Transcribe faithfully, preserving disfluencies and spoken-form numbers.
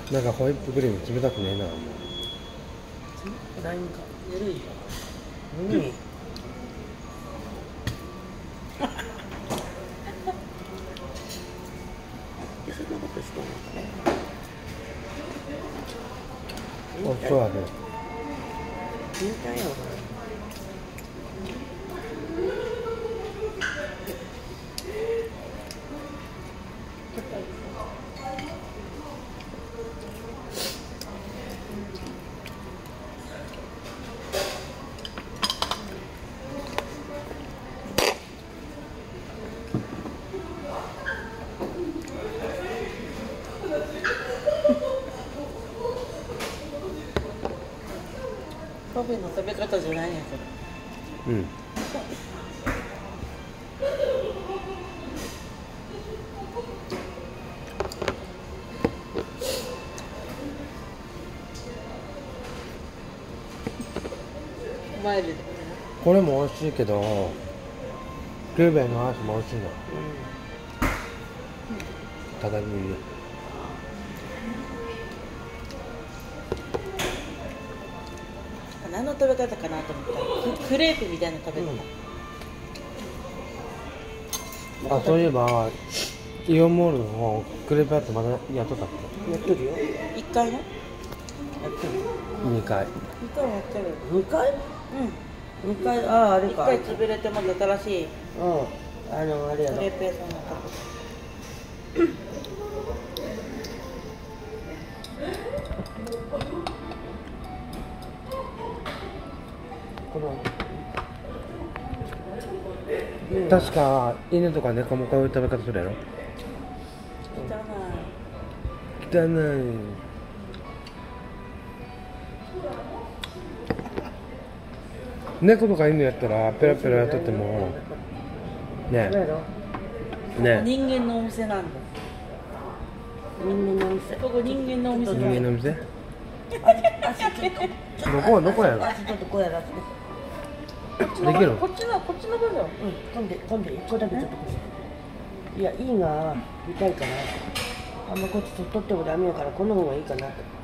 なんかホイップクリーム冷たくねえな。 ラインかゆるいよ。うん。そんなことしてんのかね。 お、そうだね。 いいんだよ。パフェの食べ方じゃないんやけど。 うん。 マイルド。 これも美味しいけど、キューベのアイスも美味しいの。ただにいる。 何の食べ方かなと思ったらクレープみたいな食べ方、 うん、あ、そういえばイオンモールのクレープやってまだやっとったっけ？やっとるよ。いっかいのやってる。 にかいにかいやってる。にかい？うん、にかい。ああ、あれか。いっかい潰れてまた新しい、うん、あのあれやろ、クレープ屋さんのとこ。 確か犬とか猫もこういう食べ方するやろ。汚い汚い。猫とか犬やったらペラペラやっとってもねえねえ、 人間のお店なんだ。人間のお店。ここ人間のお店。 人間のお店。 どこどこやろ。 足ちょっとこうやらせて。 できる？ こっちのこっちの分だよ。うん、飛んで飛んで一個だけちょっとこう。いや、いいが痛いかな。あんまこっち取ってもダメやからこの方がいいかなと。